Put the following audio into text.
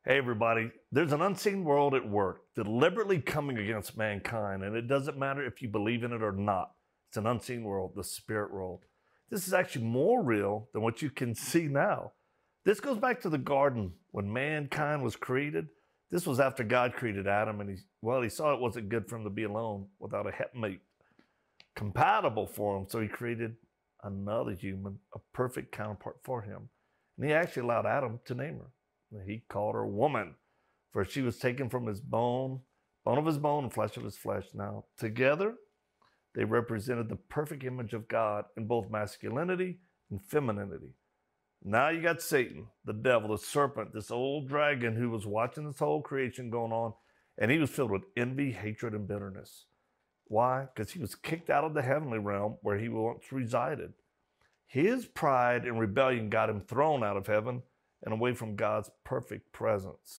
Hey, everybody, there's an unseen world at work deliberately coming against mankind, and it doesn't matter if you believe in it or not. It's an unseen world, the spirit world. This is actually more real than what you can see now. This goes back to the garden when mankind was created. This was after God created Adam, and he saw it wasn't good for him to be alone without a helpmate compatible for him, so he created another human, a perfect counterpart for him. And he actually allowed Adam to name her. He called her woman, for she was taken from his bone of his bone, and flesh of his flesh. Now, together, they represented the perfect image of God in both masculinity and femininity. Now you got Satan, the devil, the serpent, this old dragon who was watching this whole creation going on, and he was filled with envy, hatred, and bitterness. Why? Because he was kicked out of the heavenly realm where he once resided. His pride and rebellion got him thrown out of heaven and away from God's perfect presence.